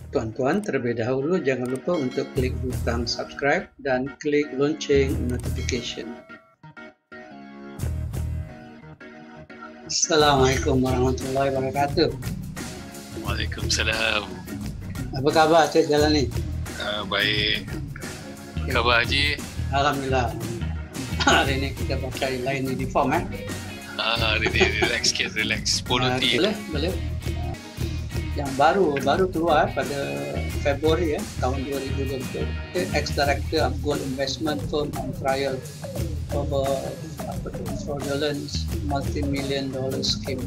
Tuan-tuan, terlebih dahulu jangan lupa untuk klik butang subscribe dan klik lonceng notification. Assalamualaikum warahmatullahi wabarakatuh. Waalaikumsalam. Apa khabar Cik Jalan ni? Baik. Apa khabar Haji? Alhamdulillah. Hari ni kita pakai lain uniform Hari ni relax sikit, relax. Polo tee. Boleh. Yang baru keluar pada Februari tahun 2020. Ex-Director of Gold Investment Firm on trial over fraudulent multi-million dollar scheme.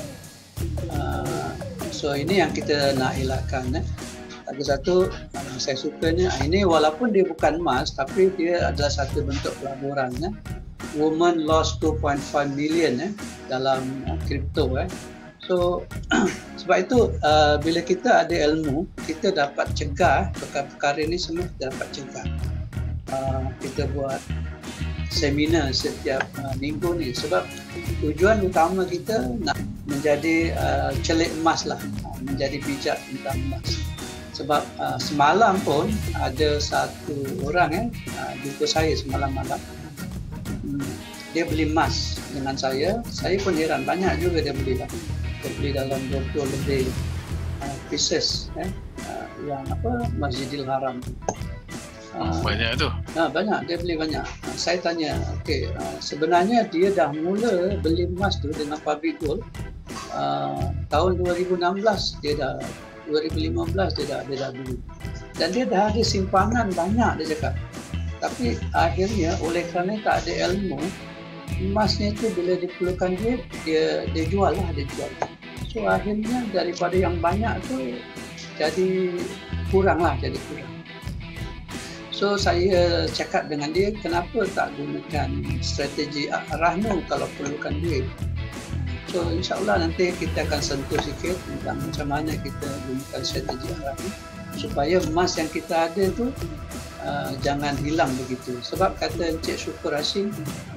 So ini yang kita nak elakkan. Lagi satu saya sukanya, ini walaupun dia bukan emas tapi dia adalah satu bentuk pelaburan. Woman lost 2.5 million dalam kripto. So sebab itu bila kita ada ilmu, kita dapat cegah perkara-perkara ini semua, kita dapat cegah. Kita buat seminar setiap minggu ni sebab tujuan utama kita nak menjadi celik emas lah, menjadi bijak tentang emas. Sebab semalam pun ada satu orang jumpa saya semalam malam. Dia beli emas dengan saya pun heran, banyak juga dia beli lah. Dia beli dalam 20 lebih pieces yang Masjidil Haram. Banyak tu? Banyak, dia beli banyak. Saya tanya, sebenarnya dia dah mula beli emas tu dengan public gold tahun 2016, 2015 dia dah beli. Dan dia dah ada simpanan banyak, dia cakap. Tapi akhirnya oleh kerana tak ada ilmu, emasnya tu bila diperlukan dia jual lah, dia jual. So akhirnya daripada yang banyak tu jadi kurang. So saya cakap dengan dia, kenapa tak gunakan strategi rahnu kalau perlukan duit. So insyaAllah nanti kita akan sentuh sikit tentang macam mana kita gunakan strategi rahnu supaya emas yang kita ada tu jangan hilang begitu. Sebab kata Encik Syukur Hashim,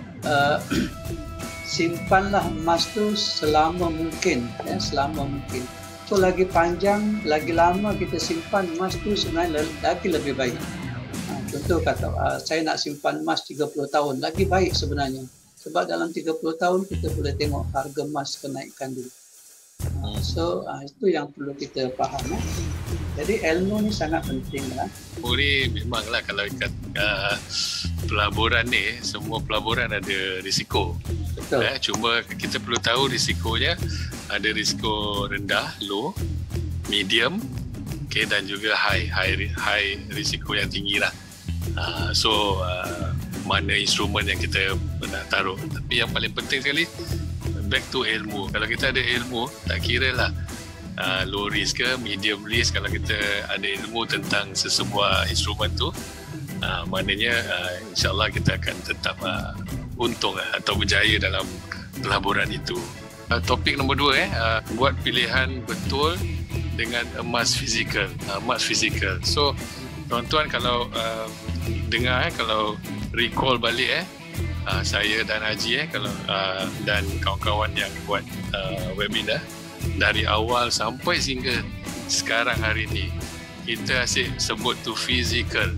simpanlah emas tu selama mungkin. So lagi panjang, lagi lama kita simpan emas tu sebenarnya lagi lebih baik. Contoh kata, saya nak simpan emas 30 tahun, lagi baik sebenarnya. Sebab dalam 30 tahun kita boleh tengok harga emas kenaikan dulu. So itu yang perlu kita faham. Jadi ilmu ni sangat penting lah. Ini memanglah kalau ikat pelaburan ni, semua pelaburan ada risiko. Betul. Cuma kita perlu tahu risikonya. Ada risiko rendah, low, medium, dan juga high risiko yang tinggi lah. So mana instrumen yang kita nak taruh. Tapi yang paling penting sekali, back to ilmu. Kalau kita ada ilmu, tak kira lah low risk ke medium risk. Kalau kita ada ilmu tentang sesebuah instrumen tu, maknanya insyaAllah kita akan tetap untung atau berjaya dalam pelaburan itu. Topik nombor 2, buat pilihan betul dengan emas fizikal. So tuan-tuan kalau dengar, kalau recall balik saya dan Haji kalau dan kawan-kawan yang buat webinar dari awal sampai sehingga sekarang hari ni, kita asyik sebut tu physical.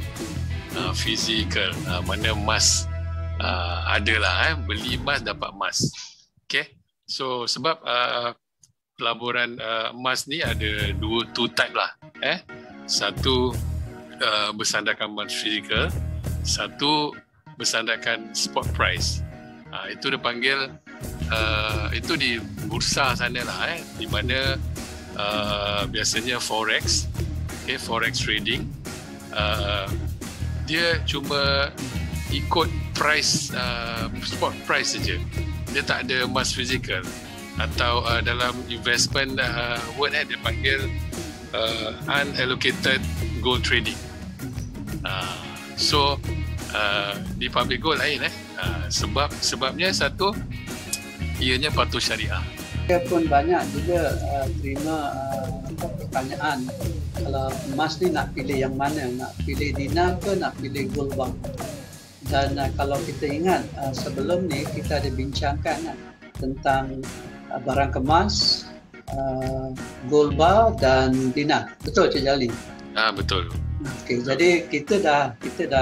Mana emas adalah beli emas dapat emas. Okay, so sebab pelaburan emas ni ada two type lah. Satu bersandarkan emas fizikal, satu bersandarkan spot price. Itu dia panggil itu di bursa sana lah, di mana biasanya forex, forex trading, dia cuma ikut price, spot price saja. Dia tak ada emas fizikal. Atau dalam investment word dia panggil unallocated gold trading. So di public gold lain sebabnya satu, ianya patuh syariah. Saya pun banyak juga terima pertanyaan, kalau emas ni nak pilih yang mana, nak pilih dinar ke nak pilih gold bar. Dan kalau kita ingat sebelum ni kita ada bincangkan tentang barang kemas, gold bar dan dinar. Betul Cik Jalil? Betul. Okey, jadi kita dah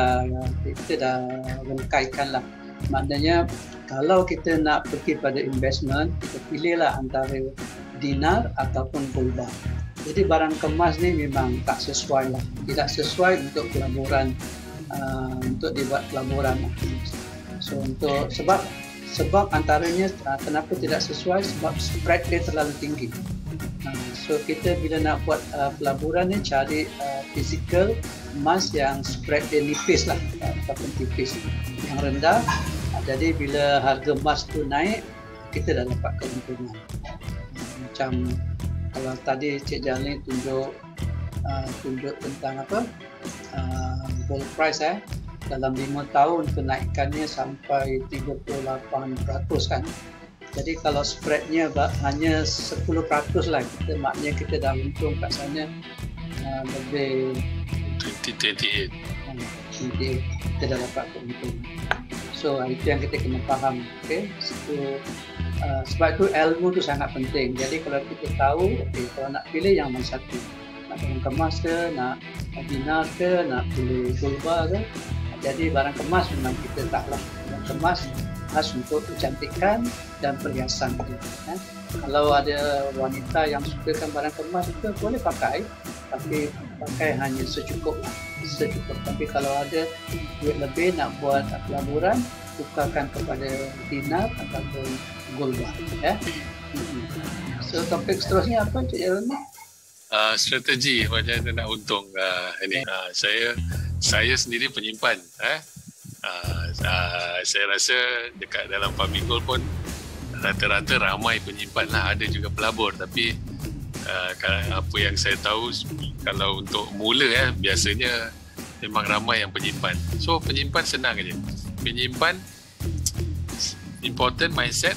rangkaikan lah. Maknanya kalau kita nak pergi pada investment, kita pilihlah antara dinar ataupun gold bar. Jadi barang kemas ni memang tak sesuai lah, tidak sesuai untuk pelaburan, untuk dibuat pelaburan. So untuk sebab antaranya kenapa tidak sesuai, sebab spread dia terlalu tinggi. So kita bila nak buat pelaburan ni cari physical emas yang spread dia nipis lah, ataupun tipis, yang rendah. Jadi bila harga emas tu naik, kita dah dapat keuntungan. Macam kalau tadi Cik Jalil tunjuk tentang gold price dalam 5 tahun kenaikannya sampai 38% kan. Jadi kalau spreadnya hanya 10% lah, maknanya kita dah untung kat sana lebih 28. Kita dah dapat keuntungan. So itu yang kita kena faham. Okay? So, sebab itu ilmu tu sangat penting. Jadi kalau kita tahu, kalau nak pilih yang mana satu, nak barang kemas ke, nak dinar ke, nak pilih gold bar ke, jadi barang kemas memang kita taklah. Barang kemas khas untuk kecantikan dan perhiasan. Kalau ada wanita yang sukakan barang kemas itu boleh pakai, tapi pakai hanya secukup. Tapi kalau ada duit lebih nak buat pelaburan, tukarkan kepada dinar ataupun gold bar. So topik seterusnya apa Cik Jalil? Strategi macam mana nak untung ini. Saya sendiri penyimpan. Saya rasa dekat dalam Public Gold pun rata-rata ramai penyimpan lah. Ada juga pelabur, tapi apa yang saya tahu, kalau untuk mula biasanya memang ramai yang penyimpan. So penyimpan senang aja. Penyimpan important mindset,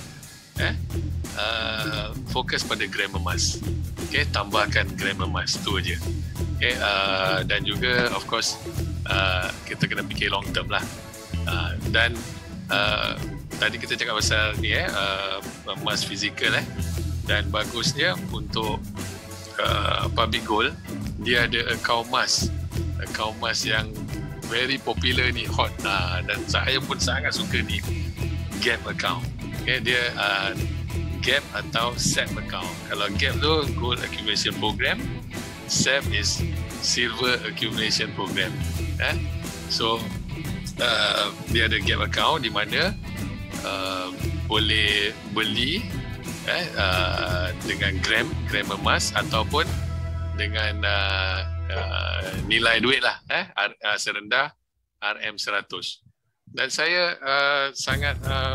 fokus pada gram emas. Okay, tambahkan gram emas tu aja. Okay, dan juga of course kita kena fikir long term lah. Dan tadi kita cakap pasal ni emas fizikal dan bagusnya untuk Public Gold, dia ada akaun emas yang very popular ni, hot, dan saya pun sangat suka ni, Gap account. Okay, dia Gap atau SEP account. Kalau Gap tu Gold Accumulation Program, SEP is Silver Accumulation Program. So dia ada Gap account di mana boleh beli dengan gram emas ataupun dengan nilai duit lah, serendah RM100. Dan saya sangat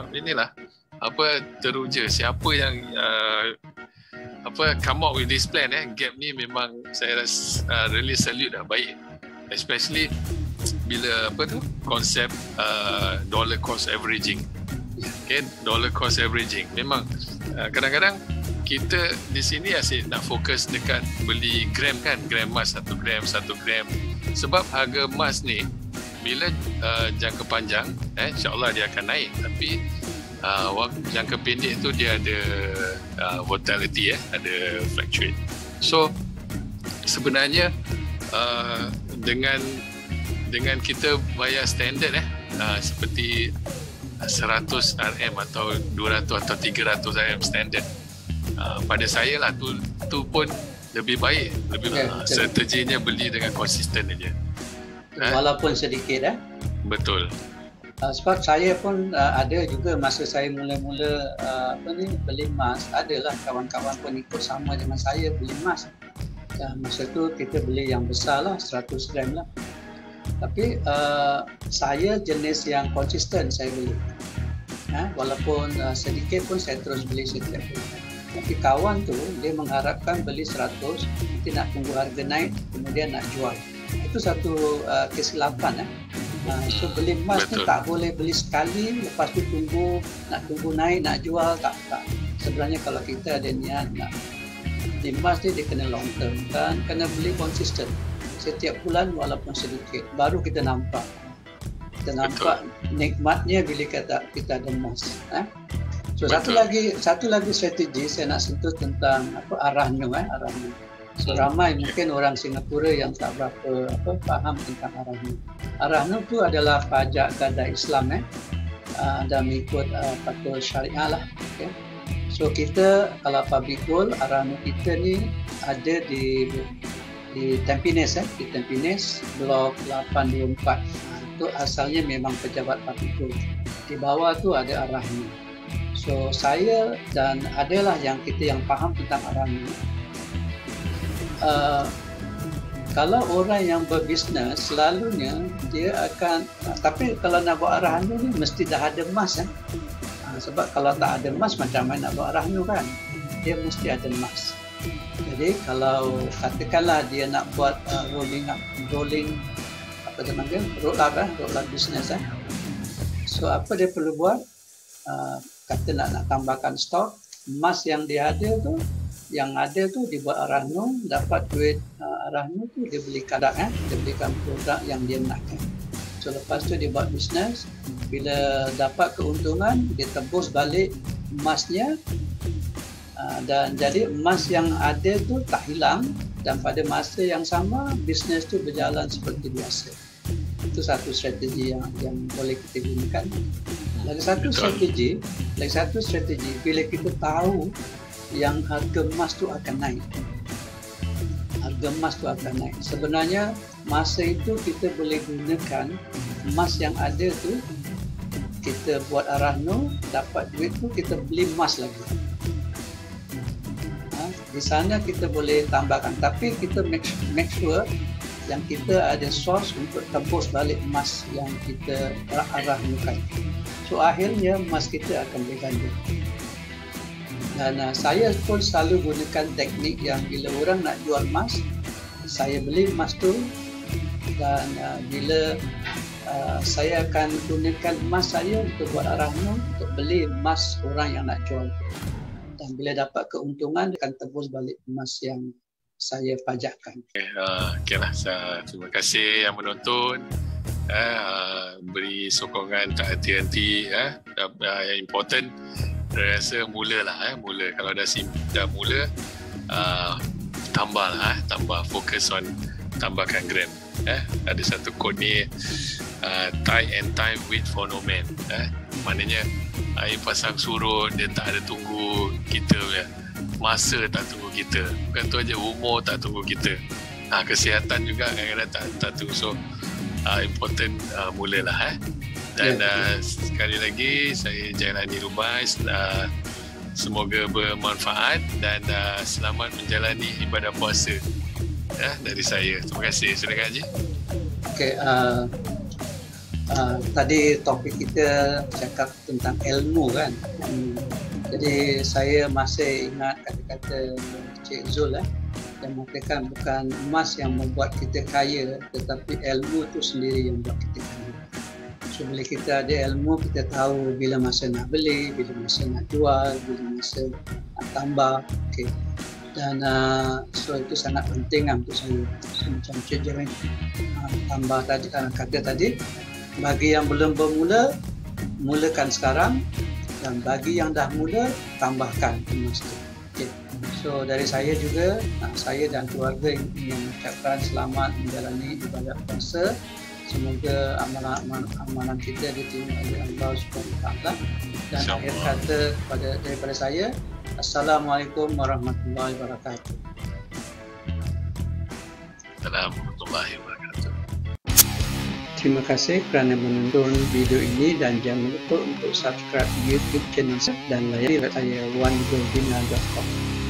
teruja siapa yang come up with this plan. Gap ni memang saya rasa really salute dah, baik, especially bila konsep dollar cost averaging. Okay, dollar cost averaging memang kadang-kadang kita di sini asyik nak fokus dekat beli gram kan, gram emas 1 gram, sebab harga emas ni bila jangka panjang insyaAllah dia akan naik, tapi jangka pendek tu dia ada volatility, ada fluctuate. So sebenarnya dengan kita bayar standard seperti 100 RM atau 200 atau 300 RM standard, pada saya lah tu pun lebih baik, strateginya beli dengan konsisten aja, walaupun sedikit. Betul. Sebab saya pun ada juga masa saya mula-mula beli emas, adalah kawan-kawan pun ikut sama dengan saya beli emas. Masa tu kita beli yang besar lah, 100 gram lah. Tapi saya jenis yang konsisten saya beli. Walaupun sedikit pun saya terus beli setiap bulan. Tapi kawan tu dia mengharapkan beli 100, nanti nak tunggu harga naik kemudian nak jual. Itu satu kesilapan. So beli emas tu tak boleh beli sekali lepas tu tunggu naik nak jual, tak. Sebenarnya kalau kita ada niat nak beli emas dia kena long term dan kena beli konsisten setiap bulan walaupun sedikit, baru kita nampak nikmatnya bila kita ada emas. So satu lagi strategi saya nak sentuh tentang arahnya. So ramai mungkin orang Singapura yang tak berapa faham tentang arahnya. Arahnya tu adalah pajak gadai Islam dan mengikut fatwa syariah lah. Okay. So kita kalau public gold, arahnya kita ni ada di Tampines di Tampines blok 824. Itu asalnya memang pejabat public gold. Di bawah tu ada arahnya. So saya dan adalah yang kita yang faham tentang arahnya. Kalau orang yang berbisnes selalunya dia akan, tapi kalau nak buat arahannya ni mesti dah ada emas sebab kalau tak ada emas macam mana nak buat arahannya kan, dia mesti ada emas. Jadi kalau katakanlah dia nak buat rolling apa dia panggil roll up business so apa dia perlu buat, kata nak tambahkan stok emas yang dia ada tu, yang ada tu dibuat arahno, dapat duit arahno tu dia belikan dia belikan produk yang dia nakkan. So lepas tu dia buat bisnes, bila dapat keuntungan dia tebus balik emasnya, dan jadi emas yang ada tu tak hilang, dan pada masa yang sama bisnes tu berjalan seperti biasa. Itu satu strategi yang boleh kita gunakan. Lagi satu strategi bila kita tahu yang harga emas tu akan naik. Sebenarnya masa itu kita boleh gunakan emas yang ada tu, kita buat arahno, dapat duit tu kita beli emas lagi. Di sana kita boleh tambahkan, tapi kita make sure yang kita ada source untuk tebus balik emas yang kita arahkan. So akhirnya emas kita akan berganda. Dan saya pun selalu gunakan teknik yang bila orang nak jual emas, saya beli emas tu, dan bila saya akan gunakan emas saya untuk buat arahnya untuk beli emas orang yang nak jual. Dan bila dapat keuntungan akan tebus balik emas yang saya pajakkan. Okeylah, terima kasih yang menonton. Beri sokongan tak henti-henti. Yang important saya rasa mula kalau dah mula tambah fokus on tambahkan gram. Ada satu kod ni tie and time wait for no man. Maknanya air pasang surut, dia tak ada tunggu kita punya. Masa tak tunggu kita. Bukan tu aja, umur tak tunggu kita. Kesihatan juga kadang-kadang tak tunggu. So important mulalah. Dan sekali lagi saya Jailani Rubais, semoga bermanfaat dan selamat menjalani ibadah puasa dari saya. Terima kasih. Silakan Haji. Okey, tadi topik kita cakap tentang ilmu kan. Jadi saya masih ingat kata-kata Cik Zul yang mengatakan bukan emas yang membuat kita kaya, tetapi ilmu itu sendiri yang membuat kita kaya. So bila kita ada ilmu, kita tahu bila masa nak beli, bila masa nak jual, bila masa nak tambah. Okay. Dan so itu sangat penting untuk saya. So, macam Cik Jeremy tambah tadi, kata tadi, bagi yang belum bermula, mulakan sekarang, dan bagi yang dah mula, tambahkan emas itu. Okay. So dari saya juga, saya dan keluarga ingin mengucapkan selamat menjalani ibadat puasa. Semoga amalan kita diterima oleh Allah SWT. Dan akhir kata daripada saya, Assalamualaikum warahmatullahi wabarakatuh. Assalamualaikum warahmatullahi wabarakatuh. Terima kasih kerana menonton video ini dan jangan lupa untuk subscribe YouTube channel saya dan layari website saya onegobina.com.